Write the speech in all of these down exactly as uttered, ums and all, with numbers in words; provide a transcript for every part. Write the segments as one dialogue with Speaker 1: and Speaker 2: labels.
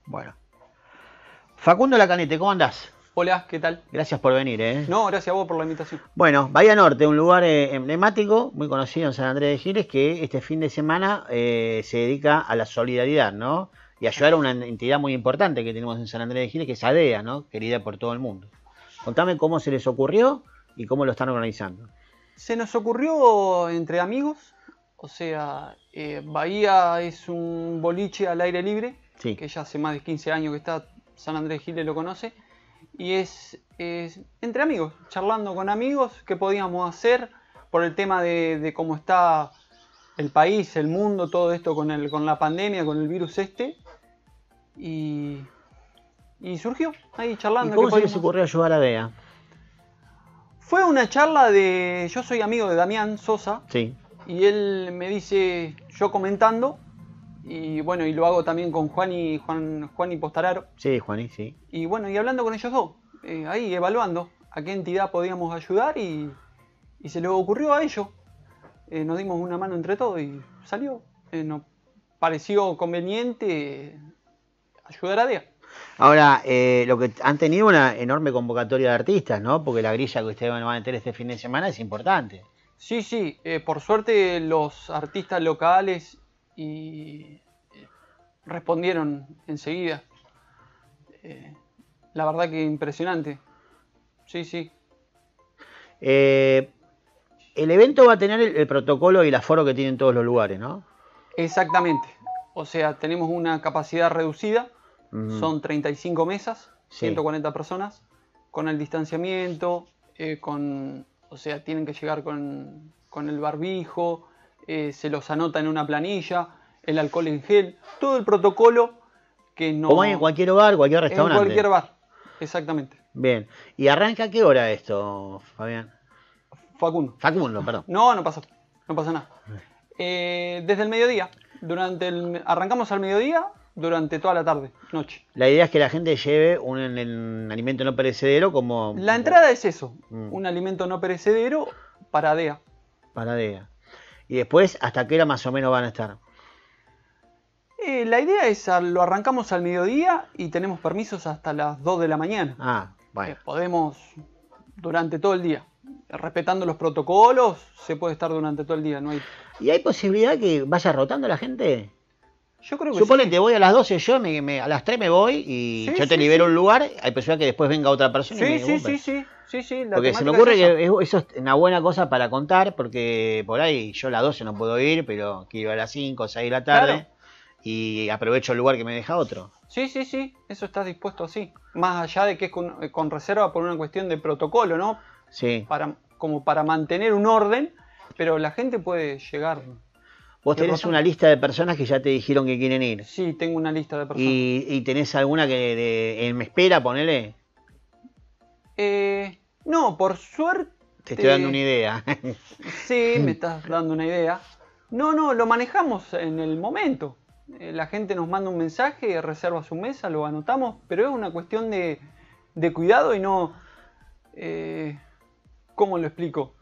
Speaker 1: Bueno. Facundo Lacanete, ¿cómo andás?
Speaker 2: Hola, ¿qué tal?
Speaker 1: Gracias por venir, ¿eh?
Speaker 2: No, gracias a vos por la invitación.
Speaker 1: Bueno, Bahía Norte, un lugar eh, emblemático, muy conocido en San Andrés de Giles, que este fin de semana eh, se dedica a la solidaridad, ¿no? Y ayudar a una entidad muy importante que tenemos en San Andrés de Giles, que es ADEA, ¿no? Querida por todo el mundo. Contame cómo se les ocurrió y cómo lo están organizando.
Speaker 2: Se nos ocurrió entre amigos, o sea, eh, Bahía es un boliche al aire libre,
Speaker 1: Sí.
Speaker 2: que ya hace más de quince años que está, San Andrés de Giles lo conoce, y es, es entre amigos, charlando con amigos, qué podíamos hacer por el tema de, de cómo está el país, el mundo, todo esto con, el, con la pandemia, con el virus este, y, y surgió ahí charlando.
Speaker 1: ¿Y cómo
Speaker 2: qué
Speaker 1: se les
Speaker 2: podíamos
Speaker 1: ocurrió ayudar a ADEA?
Speaker 2: Fue una charla de... Yo soy amigo de Damián Sosa.
Speaker 1: Sí.
Speaker 2: Y él me dice, yo comentando, y bueno, y lo hago también con Juan y, Juan, Juan y Postararo.
Speaker 1: Sí, Juaní, sí.
Speaker 2: Y bueno, y hablando con ellos dos, eh, ahí evaluando a qué entidad podíamos ayudar y, y se les ocurrió a ellos. Eh, nos dimos una mano entre todos y salió. Eh, nos pareció conveniente ayudar a D E A.
Speaker 1: Ahora, eh, lo que han tenido una enorme convocatoria de artistas, ¿no? Porque la grilla que ustedes van a tener este fin de semana es importante.
Speaker 2: Sí, sí, eh, por suerte los artistas locales y eh, respondieron enseguida. Eh, la verdad que impresionante. Sí, sí.
Speaker 1: Eh, el evento va a tener el, el protocolo y el aforo que tienen todos los lugares, ¿no?
Speaker 2: Exactamente. O sea, tenemos una capacidad reducida.
Speaker 1: Uh-huh.
Speaker 2: Son treinta y cinco mesas,
Speaker 1: sí.
Speaker 2: ciento cuarenta personas, con el distanciamiento, eh, con... O sea, tienen que llegar con, con el barbijo, eh, se los anota en una planilla, el alcohol en gel, todo el protocolo que no...
Speaker 1: Como hay en cualquier hogar, cualquier restaurante.
Speaker 2: En cualquier bar, exactamente.
Speaker 1: Bien. ¿Y arranca a qué hora esto, Fabián?
Speaker 2: Facundo.
Speaker 1: Facundo, perdón.
Speaker 2: No, no pasa, no pasa nada. Eh, desde el mediodía, durante el, arrancamos al mediodía, durante toda la tarde, noche.
Speaker 1: La idea es que la gente lleve un, un alimento no perecedero como...
Speaker 2: La entrada es eso,
Speaker 1: mm.
Speaker 2: un alimento no perecedero para D E A.
Speaker 1: Para D E A. Y después, ¿hasta qué hora más o menos van a estar?
Speaker 2: Eh, la idea es, lo arrancamos al mediodía y tenemos permisos hasta las dos de la mañana.
Speaker 1: Ah, bueno.
Speaker 2: Eh, podemos durante todo el día. Respetando los protocolos, se puede estar durante todo el día. No hay...
Speaker 1: ¿Y hay posibilidad que vaya rotando la gente?
Speaker 2: Yo creo que
Speaker 1: Suponete,
Speaker 2: sí.
Speaker 1: voy a las doce yo, me, me, a las tres me voy y
Speaker 2: Sí,
Speaker 1: yo te
Speaker 2: sí,
Speaker 1: libero
Speaker 2: sí.
Speaker 1: un lugar, hay posibilidad que después venga otra persona
Speaker 2: Sí,
Speaker 1: y me
Speaker 2: sí,
Speaker 1: ocupe.
Speaker 2: sí, sí, sí, sí. La
Speaker 1: porque se me
Speaker 2: temática
Speaker 1: ocurre
Speaker 2: es esa.
Speaker 1: que eso es una buena cosa para contar, porque por ahí yo a las doce no puedo ir, pero quiero ir a las cinco o seis de la tarde,
Speaker 2: Claro.
Speaker 1: y aprovecho el lugar que me deja otro.
Speaker 2: Sí, sí, sí, eso está dispuesto así. Más allá de que es con, con reserva por una cuestión de protocolo, ¿no?
Speaker 1: Sí.
Speaker 2: Para, como para mantener un orden, pero la gente puede llegar.
Speaker 1: Vos tenés
Speaker 2: rotando.
Speaker 1: una lista de personas que ya te dijeron que quieren ir.
Speaker 2: Sí, tengo una lista de personas.
Speaker 1: ¿Y, y tenés alguna que de, en me espera, ponele?
Speaker 2: Eh, no, por suerte...
Speaker 1: Te estoy dando una idea.
Speaker 2: Sí, me estás dando una idea. No, no, lo manejamos en el momento. Eh, la gente nos manda un mensaje, reserva su mesa, lo anotamos, pero es una cuestión de, de cuidado y no... Eh, ¿Cómo lo explico?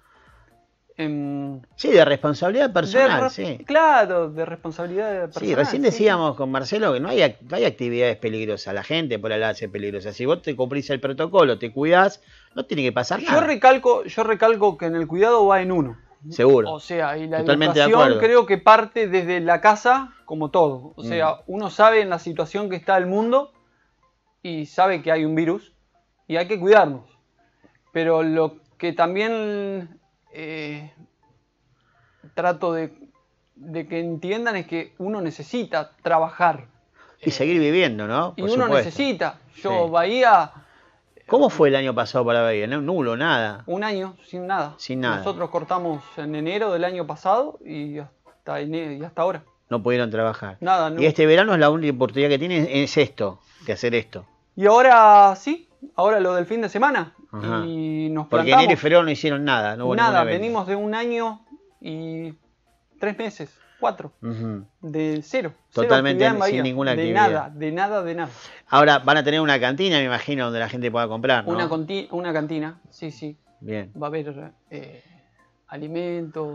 Speaker 2: Eh,
Speaker 1: Sí, de responsabilidad personal,
Speaker 2: de,
Speaker 1: sí.
Speaker 2: Claro, de responsabilidad personal.
Speaker 1: Sí, recién
Speaker 2: sí,
Speaker 1: decíamos con Marcelo que no hay, no hay actividades peligrosas. La gente por ahí la hace peligrosa. Si vos te cumplís el protocolo, te cuidás, no tiene que pasar
Speaker 2: Yo
Speaker 1: nada.
Speaker 2: recalco, yo recalco que en el cuidado va en uno.
Speaker 1: Seguro.
Speaker 2: O sea, y la
Speaker 1: Totalmente de
Speaker 2: educación
Speaker 1: acuerdo.
Speaker 2: creo que parte desde la casa como todo. O sea,
Speaker 1: Mm.
Speaker 2: uno sabe en la situación que está el mundo y sabe que hay un virus y hay que cuidarnos. Pero lo que también eh, trato de, de que entiendan es que uno necesita trabajar.
Speaker 1: Y seguir viviendo, ¿no?
Speaker 2: Y
Speaker 1: Por
Speaker 2: uno
Speaker 1: supuesto.
Speaker 2: necesita. Yo,
Speaker 1: Sí.
Speaker 2: Bahía,
Speaker 1: ¿Cómo fue el año pasado para Bahía? No, nulo, nada.
Speaker 2: un año sin nada.
Speaker 1: Sin nada.
Speaker 2: Nosotros cortamos en enero del año pasado y hasta, ene- y hasta ahora.
Speaker 1: No pudieron trabajar.
Speaker 2: Nada, no.
Speaker 1: Y este verano es la única oportunidad que tienen, es esto, de hacer esto.
Speaker 2: Y ahora sí, ahora lo del fin de semana.
Speaker 1: Ajá.
Speaker 2: Y nos
Speaker 1: Porque
Speaker 2: plantamos.
Speaker 1: enero y febrero no hicieron nada. No hubo
Speaker 2: Nada,
Speaker 1: ningún evento.
Speaker 2: venimos de un año y tres meses, cuatro.
Speaker 1: Ujú.
Speaker 2: De cero.
Speaker 1: Totalmente
Speaker 2: cero actividad en Bahía.
Speaker 1: sin ninguna
Speaker 2: de
Speaker 1: actividad.
Speaker 2: nada, de nada, de nada.
Speaker 1: Ahora van a tener una cantina, me imagino, donde la gente pueda comprar, ¿no?
Speaker 2: Una, conti- una cantina, sí, sí.
Speaker 1: Bien.
Speaker 2: Va a haber eh, alimentos,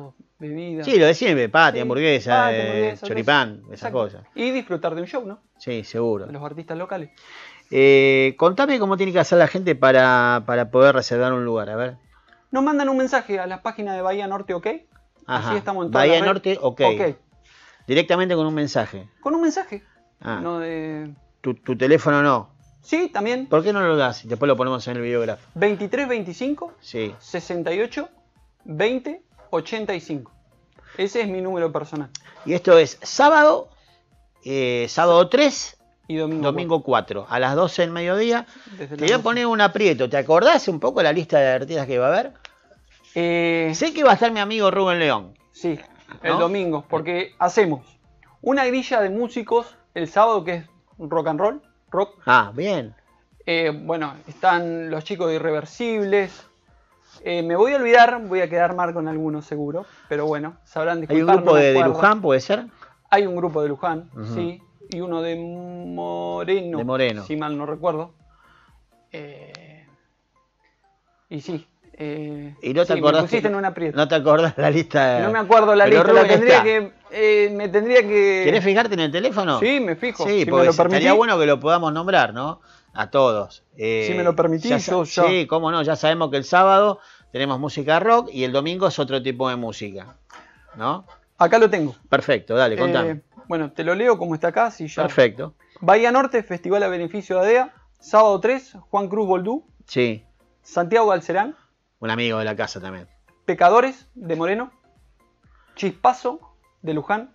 Speaker 2: bebidas.
Speaker 1: Sí, lo de siempre, pati,
Speaker 2: Sí,
Speaker 1: hamburguesa,
Speaker 2: pati,
Speaker 1: eh,
Speaker 2: hamburguesa,
Speaker 1: choripán, esas
Speaker 2: Exacto.
Speaker 1: cosas.
Speaker 2: Y disfrutar de un show, ¿no?
Speaker 1: Sí, seguro.
Speaker 2: De los artistas locales.
Speaker 1: Eh, contame cómo tiene que hacer la gente para, para poder reservar un lugar, a ver.
Speaker 2: Nos mandan un mensaje a las páginas de Bahía Norte OK.
Speaker 1: Ajá.
Speaker 2: Así estamos en todas
Speaker 1: Bahía
Speaker 2: las
Speaker 1: Norte,
Speaker 2: redes.
Speaker 1: OK.
Speaker 2: OK.
Speaker 1: Directamente con un mensaje.
Speaker 2: Con un mensaje.
Speaker 1: Ah.
Speaker 2: No de...
Speaker 1: Tu, tu teléfono no.
Speaker 2: Sí, también.
Speaker 1: ¿Por qué no lo das? Y después lo ponemos en el videógrafo.
Speaker 2: veintitrés veinticinco
Speaker 1: Sí.
Speaker 2: sesenta y ocho veinte ochenta y cinco. Ese es mi número personal.
Speaker 1: Y esto es sábado, eh, sábado tres,
Speaker 2: Y domingo.
Speaker 1: domingo cuatro, a las doce del mediodía.
Speaker 2: Desde
Speaker 1: Te
Speaker 2: las
Speaker 1: voy a
Speaker 2: doce.
Speaker 1: poner un aprieto. ¿Te acordás un poco la lista de artistas que va a haber?
Speaker 2: Eh,
Speaker 1: Sé que va a estar mi amigo Rubén León.
Speaker 2: sí, el
Speaker 1: ¿No?
Speaker 2: domingo. Porque hacemos una grilla de músicos el sábado que es rock and roll. Rock.
Speaker 1: Ah, bien.
Speaker 2: Eh, bueno, están los chicos de Irreversibles. Eh, me voy a olvidar, voy a quedar mal con algunos seguro. Pero bueno, sabrán
Speaker 1: Hay
Speaker 2: disculpar.
Speaker 1: un grupo
Speaker 2: no me
Speaker 1: de, de
Speaker 2: acuerdo.
Speaker 1: Luján, ¿puede ser?
Speaker 2: Hay un grupo de Luján,
Speaker 1: Ujú.
Speaker 2: sí. Y uno de Moreno.
Speaker 1: De Moreno.
Speaker 2: Si mal no recuerdo. Eh, y sí. Eh,
Speaker 1: Y no te
Speaker 2: sí,
Speaker 1: acordás.
Speaker 2: me pusiste
Speaker 1: que-
Speaker 2: en un aprieto.
Speaker 1: No te acordás la lista.
Speaker 2: No me acuerdo la
Speaker 1: Pero
Speaker 2: lista, la
Speaker 1: Rubén
Speaker 2: tendría
Speaker 1: está.
Speaker 2: que, eh, me tendría que...
Speaker 1: ¿Querés fijarte en el teléfono?
Speaker 2: Sí, me fijo.
Speaker 1: Sí,
Speaker 2: si
Speaker 1: porque
Speaker 2: me lo
Speaker 1: estaría
Speaker 2: permitís.
Speaker 1: bueno que lo podamos nombrar, ¿no? A todos. Eh,
Speaker 2: Si me lo permitís,
Speaker 1: ya
Speaker 2: yo
Speaker 1: sa-
Speaker 2: ya-
Speaker 1: Sí, cómo no, ya sabemos que el sábado tenemos música rock y el domingo es otro tipo de música, ¿no?
Speaker 2: Acá lo tengo.
Speaker 1: Perfecto, dale, contame.
Speaker 2: Eh, bueno, te lo leo como está acá. Si ya...
Speaker 1: Perfecto,
Speaker 2: Bahía Norte, Festival a beneficio de ADEA. Sábado tres, Juan Cruz Boldú.
Speaker 1: sí,
Speaker 2: Santiago Galcerán.
Speaker 1: un amigo de la casa también.
Speaker 2: Pecadores, de Moreno. Chispazo, de Luján.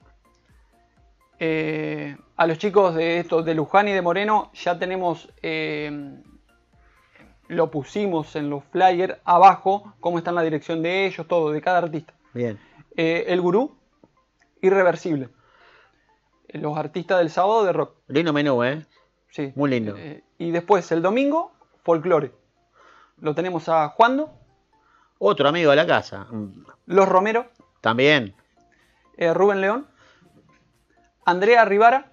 Speaker 2: Eh, a los chicos de estos de Luján y de Moreno ya tenemos, eh, lo pusimos en los flyers abajo, cómo está en la dirección de ellos, todo, de cada artista.
Speaker 1: Bien,
Speaker 2: Eh, el Gurú, Irreversible. Eh, Los artistas del sábado de rock.
Speaker 1: lindo menú, ¿eh?
Speaker 2: Sí.
Speaker 1: Muy lindo.
Speaker 2: Eh, y después el domingo, folclore. Lo tenemos a Juando,
Speaker 1: Otro amigo de la casa, mm,
Speaker 2: Los Romero,
Speaker 1: también.
Speaker 2: eh, Rubén León, Andrea Rivara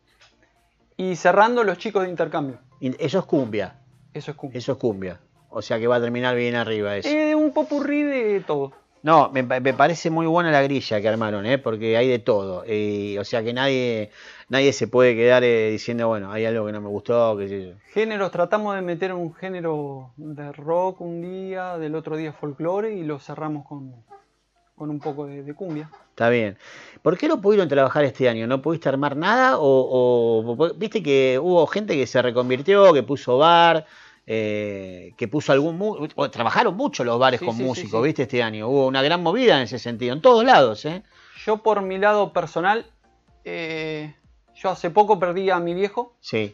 Speaker 2: y cerrando los chicos de intercambio.
Speaker 1: Y eso es cumbia,
Speaker 2: Eso es cumbia.
Speaker 1: eso es cumbia. O sea que va a terminar bien arriba eso.
Speaker 2: Eh, un popurrí de todo.
Speaker 1: No, me, pa- me parece muy buena la grilla que armaron, ¿eh? Porque hay de todo. Y, o sea que nadie nadie se puede quedar eh, diciendo, bueno, hay algo que no me gustó, que sé yo.
Speaker 2: Géneros, tratamos de meter un género de rock un día, del otro día folclore y lo cerramos con, con un poco de, de cumbia.
Speaker 1: Está bien. ¿Por qué no pudieron trabajar este año? ¿No pudiste armar nada? O, o- viste que hubo gente que se reconvirtió, que puso bar, eh, que puso algún... mu- o trabajaron mucho los bares
Speaker 2: Sí,
Speaker 1: con
Speaker 2: sí, sí,
Speaker 1: músicos,
Speaker 2: sí.
Speaker 1: ¿viste? Este año. Hubo una gran movida en ese sentido, en todos lados, ¿eh?
Speaker 2: Yo por mi lado personal, eh, yo hace poco perdí a mi viejo
Speaker 1: Sí.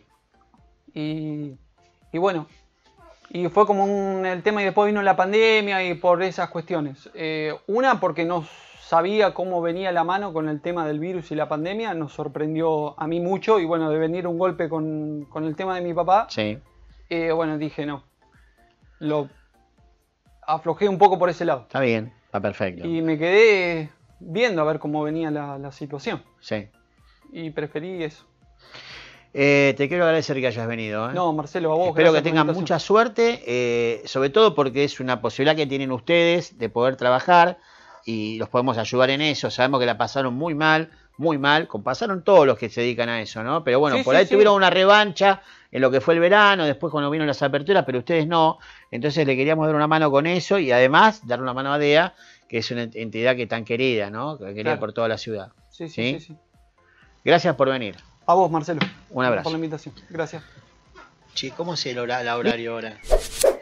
Speaker 2: y, y bueno, y fue como un, el tema y después vino la pandemia y por esas cuestiones. Eh, una porque no sabía cómo venía la mano con el tema del virus y la pandemia, nos sorprendió a mí mucho y bueno, de venir un golpe con, con el tema de mi papá,
Speaker 1: Sí.
Speaker 2: eh, bueno, dije no, lo aflojé un poco por ese lado
Speaker 1: Está bien. Está perfecto.
Speaker 2: y me quedé viendo a ver cómo venía la, la situación
Speaker 1: Sí.
Speaker 2: y preferí eso.
Speaker 1: Eh, te quiero agradecer que hayas venido, ¿eh?
Speaker 2: No, Marcelo, a vos.
Speaker 1: Espero que
Speaker 2: gracias por la
Speaker 1: tengan
Speaker 2: invitación.
Speaker 1: mucha suerte, eh, sobre todo porque es una posibilidad que tienen ustedes de poder trabajar y los podemos ayudar en eso. Sabemos que la pasaron muy mal, muy mal, como pasaron todos los que se dedican a eso, ¿no? Pero bueno,
Speaker 2: Sí,
Speaker 1: por
Speaker 2: sí,
Speaker 1: ahí
Speaker 2: sí.
Speaker 1: tuvieron una revancha en lo que fue el verano, después cuando vino las aperturas, pero ustedes no. Entonces le queríamos dar una mano con eso y además dar una mano a D E A, que es una entidad que tan querida, ¿no? Que querida
Speaker 2: Claro.
Speaker 1: por toda la ciudad.
Speaker 2: Sí, sí,
Speaker 1: ¿Sí?
Speaker 2: sí, sí.
Speaker 1: Gracias por venir.
Speaker 2: A vos, Marcelo.
Speaker 1: Un abrazo.
Speaker 2: Por la invitación. Gracias.
Speaker 1: Che, ¿cómo es el hora- el horario ahora?